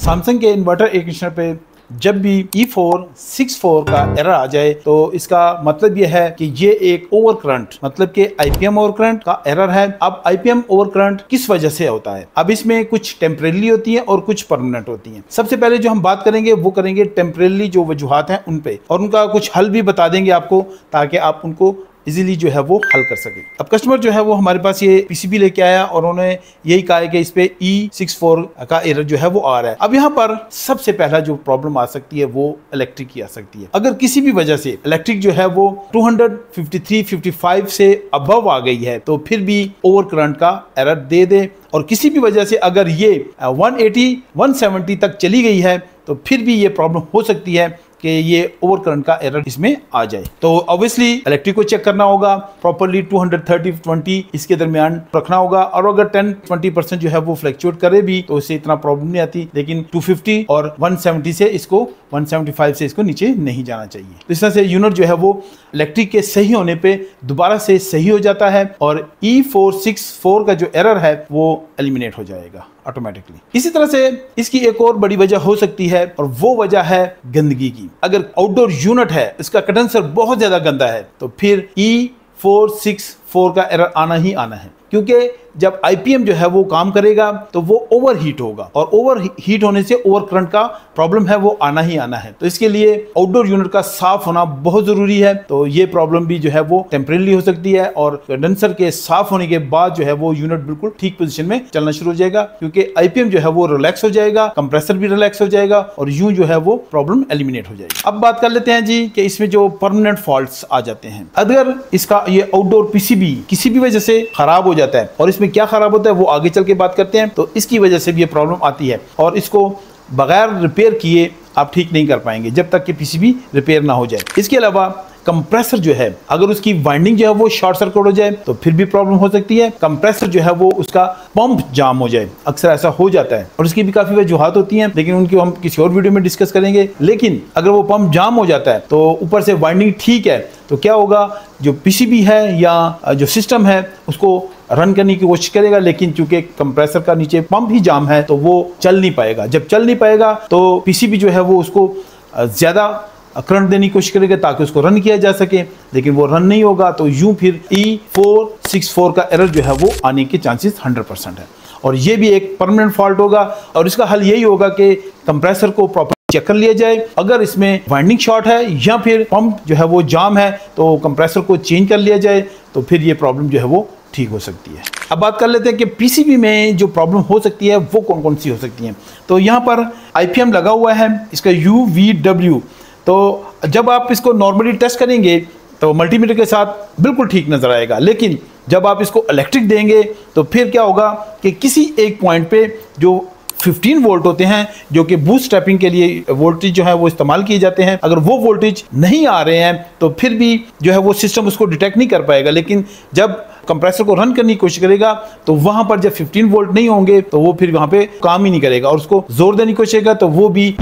Samsung के inverter air conditioner पे जब भी E464 का एरर आ जाए तो इसका मतलब यह है कि ये एक ओवर करंट मतलब कि आईपीएम ओवर करंट का एरर है। अब आईपीएम ओवर करंट किस वजह से होता है? अब इसमें कुछ टेम्परेरी होती है और कुछ परमानेंट होती हैं। सबसे पहले जो हम बात करेंगे वो करेंगे टेम्परेरी जो वजूहात हैं उन पे, और उनका कुछ हल भी बता देंगे आपको ताकि आप उनको इजीली जो है वो हल कर सके। अब कस्टमर जो है वो हमारे पास ये पीसीबी लेके आया और उन्होंने यही कहा है कि इस पे E64 का एरर जो है वो आ रहा है। अब यहाँ पर सबसे पहला जो प्रॉब्लम आ सकती है वो इलेक्ट्रिक की आ सकती है। अगर किसी भी वजह से इलेक्ट्रिक जो है वो 253-55 से अबव आ गई है तो फिर भी ओवर करंट का एरर दे और किसी भी वजह से अगर ये 180-170 तक चली गई है तो फिर भी ये प्रॉब्लम हो सकती है कि ये ओवर करंट का एरर इसमें आ जाए। तो ऑब्वियसली इलेक्ट्रिक को चेक करना होगा प्रॉपर्ली, 230-20 इसके दरमियान रखना होगा, और अगर 10-20% जो है वो फ्लक्चुएट करे भी तो इससे इतना प्रॉब्लम नहीं आती, लेकिन 250 और 170 से इसको 175 से इसको नीचे नहीं जाना चाहिए। तो इस तरह से यूनिट जो है वो इलेक्ट्रिक के सही होने पे दोबारा से सही हो जाता है और E464 का जो एरर है वो एलिमिनेट हो जाएगा ऑटोमेटिकली। इसी तरह से इसकी एक और बड़ी वजह हो सकती है और वो वजह है गंदगी की। अगर आउटडोर यूनिट है, इसका कंडेंसर बहुत ज्यादा गंदा है तो फिर E464 का एरर आना ही आना है, क्योंकि जब आईपीएम जो है वो काम करेगा तो वो ओवर हीट होगा और ओवर हीट होने से ओवर करंट का प्रॉब्लम है वो आना ही आना है। तो इसके लिए आउटडोर यूनिट का साफ होना बहुत जरूरी है। तो ये प्रॉब्लम भी जो है वो टेम्परेरी हो सकती है और कंडेंसर के साफ होने के बाद जो है वो यूनिट बिल्कुल ठीक पोजीशन में चलना शुरू हो जाएगा, क्योंकि आईपीएम जो है वो रिलैक्स हो जाएगा, कंप्रेसर भी रिलैक्स हो जाएगा और यूं जो है वो प्रॉब्लम एलिमिनेट हो जाएगी। अब बात कर लेते हैं जी कि इसमें जो परमानेंट फॉल्ट्स आ जाते हैं। अगर इसका ये आउटडोर पीसीबी किसी भी वजह से खराब हो जाता है, और इसमें क्या खराब होता है वो आगे चल के बात करते हैं, तो इसकी वजह से भी ये प्रॉब्लम आती है और इसको बगैर रिपेयर किए आप ठीक नहीं कर पाएंगे जब तक कि पीसीबी रिपेयर ना हो जाए। इसके अलावा कंप्रेसर जो है अगर उसकी वाइंडिंग जो है वो शॉर्ट सर्किट हो जाए तो फिर भी प्रॉब्लम हो सकती है। कंप्रेसर जो है वो उसका पंप जाम हो जाए, अक्सर ऐसा हो जाता है और उसकी भी काफी वजूहात होती हैं, लेकिन उनकी हम किसी और वीडियो में डिस्कस करेंगे। लेकिन अगर वो पंप जाम हो जाता है तो ऊपर से वाइंडिंग ठीक है तो क्या होगा, जो पीसीबी है या जो सिस्टम है उसको रन करने की कोशिश करेगा, लेकिन चूंकि कंप्रेसर का नीचे पंप ही जाम है तो वो चल नहीं पाएगा। जब चल नहीं पाएगा तो पीसीबी जो है वो उसको ज्यादा करंट देने की कोशिश करेगा ताकि उसको रन किया जा सके, लेकिन वो रन नहीं होगा तो यूं फिर E464 का एरर जो है वो आने के चांसेस 100% है और ये भी एक परमानेंट फॉल्ट होगा। और इसका हल यही होगा कि कंप्रेसर को प्रॉपर चेक कर लिया जाए। अगर इसमें वाइंडिंग शॉर्ट है या फिर पंप जो है वो जाम है तो कंप्रेसर को चेंज कर लिया जाए, तो फिर ये प्रॉब्लम जो है वो ठीक हो सकती है। अब बात कर लेते हैं कि पीसीबी में जो प्रॉब्लम हो सकती है वो कौन कौन सी हो सकती हैं। तो यहाँ पर आईपीएम लगा हुआ है, इसका UVW, तो जब आप इसको नॉर्मली टेस्ट करेंगे तो मल्टीमीटर के साथ बिल्कुल ठीक नजर आएगा, लेकिन जब आप इसको इलेक्ट्रिक देंगे तो फिर क्या होगा कि किसी एक पॉइंट पे जो 15 वोल्ट होते हैं जो कि बूस्ट स्टेपिंग के लिए वोल्टेज जो है वो इस्तेमाल किए जाते हैं, अगर वो वोल्टेज नहीं आ रहे हैं तो फिर भी जो है वो सिस्टम उसको डिटेक्ट नहीं कर पाएगा। लेकिन जब कंप्रेसर को रन करने की कोशिश करेगा तो वहां पर जब 15 वोल्ट नहीं होंगे तो वो फिर वहां पे काम ही नहीं करेगा और उसको जोर देने की कोशिश करेगा, तो वो भी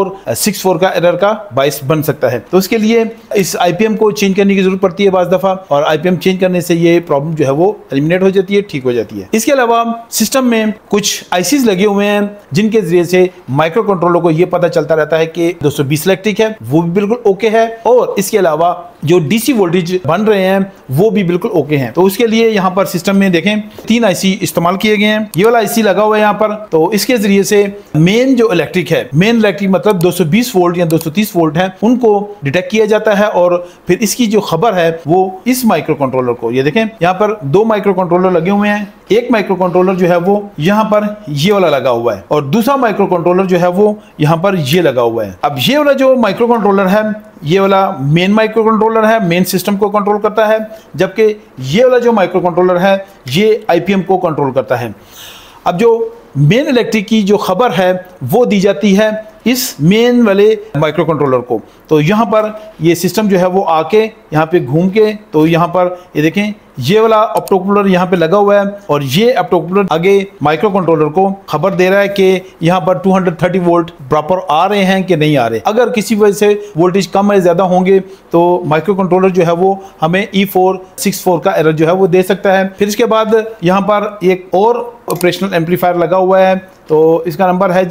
E464 का एरर का बाइस बन सकता है। तो उसके लिए इस आईपीएम को चेंज करने की जरूरत पड़ती है बाज़ दफा, और आईपीएम चेंज करने से ये प्रॉब्लम जो है वो एलिमिनेट हो जाती है, ठीक हो जाती है। इसके अलावा सिस्टम में कुछ आईसीज लगे हुए हैं जिनके जरिए से माइक्रो कंट्रोलर को ये पता चलता रहता है कि 220 इलेक्ट्रिक है, वो भी बिल्कुल ओके है, और इसके अलावा जो डीसी वोल्टेज बन रहे हैं वो भी बिल्कुल ओके हैं। तो उसके लिए यहाँ पर सिस्टम में देखें 3 आईसी इस्तेमाल किए गए हैं। ये वाला आईसी लगा हुआ है यहाँ पर, तो इसके जरिए से मेन जो इलेक्ट्रिक है, मेन इलेक्ट्रिक मतलब 220 वोल्ट या 230 वोल्ट है, उनको डिटेक्ट किया जाता है और फिर इसकी जो खबर है वो इस माइक्रो कंट्रोलर को, ये देखें यहाँ पर 2 माइक्रो कंट्रोलर लगे हुए हैं। एक माइक्रो कंट्रोलर जो है वो यहाँ पर ये वाला लगा हुआ है और दूसरा माइक्रो कंट्रोलर जो है वो यहाँ पर ये लगा हुआ है। अब ये वाला जो माइक्रो कंट्रोलर है ये वाला मेन माइक्रो कंट्रोलर है, मेन सिस्टम को कंट्रोल करता है, जबकि ये वाला जो माइक्रो कंट्रोलर है ये आईपीएम को कंट्रोल करता है। अब जो मेन इलेक्ट्रिक की जो खबर है वो दी जाती है इस मेन वाले माइक्रो कंट्रोलर को। तो यहाँ पर ये सिस्टम जो है वो आके यहाँ पे घूम के, तो यहाँ पर ये देखें ये वाला ऑप्टोकूलर यहाँ पे लगा हुआ है और ये ऑप्टोकूलर आगे माइक्रो कंट्रोलर को खबर दे रहा है कि यहाँ पर 230 वोल्ट प्रॉपर आ रहे हैं कि नहीं आ रहे। अगर किसी वजह से वोल्टेज कम या ज्यादा होंगे तो माइक्रो कंट्रोलर जो है वो हमें E464 का एरर जो है वो दे सकता है। फिर इसके बाद यहाँ पर एक और ऑपरेशनल एम्पलीफायर लगा हुआ है, तो इसका नंबर है जी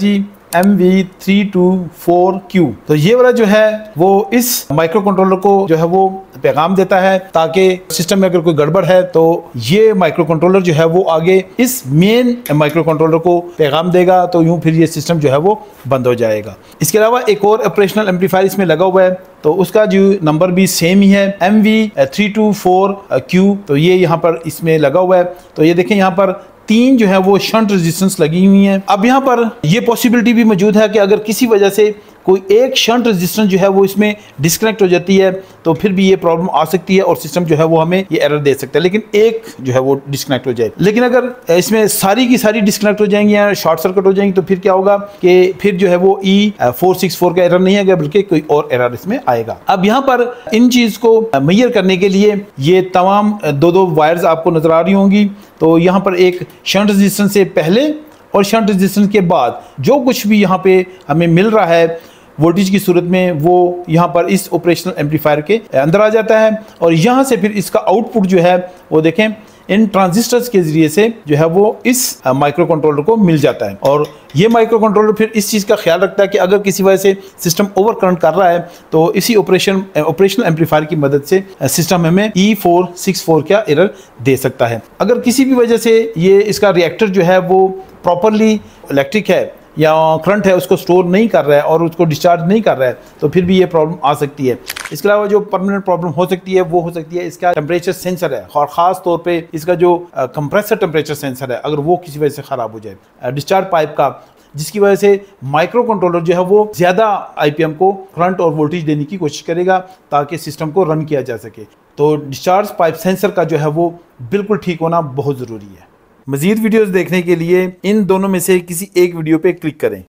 MV324Q। तो ये वाला जो है वो इस माइक्रो कंट्रोलर को जो है वो पैगाम देता है ताकि सिस्टम में अगर कोई गड़बड़ है तो ये माइक्रो कंट्रोलर जो है वो आगे इस मेन माइक्रो कंट्रोलर को पैगाम देगा, तो यूं फिर ये सिस्टम जो है वो बंद हो जाएगा। इसके अलावा एक और ऑपरेशनल एम्पलीफायर इसमें लगा हुआ है, तो उसका जो नंबर भी सेम ही है MV324Q। तो ये यहाँ पर इसमें लगा हुआ है। तो ये देखें यहाँ पर 3 जो है वो शंट रेजिस्टेंस लगी हुई हैं। अब यहाँ पर ये पॉसिबिलिटी भी मौजूद है कि अगर किसी वजह से कोई एक शंट रेजिस्टेंस जो है वो इसमें डिस्कनेक्ट हो जाती है तो फिर भी ये प्रॉब्लम आ सकती है और सिस्टम जो है वो हमें ये एरर दे सकता है, लेकिन एक जो है वो डिस्कनेक्ट हो जाए। लेकिन अगर इसमें सारी की सारी डिस्कनेक्ट हो जाएंगी या शॉर्ट सर्किट हो जाएंगी तो फिर क्या होगा कि फिर जो है वो E464 का एरर नहीं आएगा बल्कि कोई और एरर इसमें आएगा। अब यहाँ पर इन चीज़ को मेजर करने के लिए ये तमाम दो वायर्स आपको नजर आ रही होंगी। तो यहाँ पर एक शंट रेजिस्टेंस से पहले और शंट रेजिस्टेंस के बाद जो कुछ भी यहाँ पे हमें मिल रहा है वोल्टेज की सूरत में वो यहाँ पर इस ऑपरेशनल एम्पलीफायर के अंदर आ जाता है और यहाँ से फिर इसका आउटपुट जो है वो देखें इन ट्रांजिस्टर्स के जरिए से जो है वो इस माइक्रो कंट्रोलर को मिल जाता है। और ये माइक्रो कंट्रोलर फिर इस चीज़ का ख्याल रखता है कि अगर किसी वजह से सिस्टम ओवर करंट कर रहा है तो इसी ऑपरेशनल एम्पलीफायर की मदद से सिस्टम हमें E464 का एरर दे सकता है। अगर किसी भी वजह से ये इसका रिएक्टर जो है वो प्रॉपरली इलेक्ट्रिक है या करंट है उसको स्टोर नहीं कर रहा है और उसको डिस्चार्ज नहीं कर रहा है तो फिर भी ये प्रॉब्लम आ सकती है। इसके अलावा जो परमानेंट प्रॉब्लम हो सकती है वो हो सकती है इसका टेम्परेचर सेंसर है और ख़ास तौर पे इसका जो कंप्रेसर टेम्परेचर सेंसर है अगर वो किसी वजह से ख़राब हो जाए डिस्चार्ज पाइप का, जिसकी वजह से माइक्रो कंट्रोलर जो है वो ज़्यादा IPM को करंट और वोल्टेज देने की कोशिश करेगा ताकि सिस्टम को रन किया जा सके। तो डिस्चार्ज पाइप सेंसर का जो है वो बिल्कुल ठीक होना बहुत ज़रूरी है। मज़ीद वीडियोज़ देखने के लिए इन दोनों में से किसी एक वीडियो पे क्लिक करें।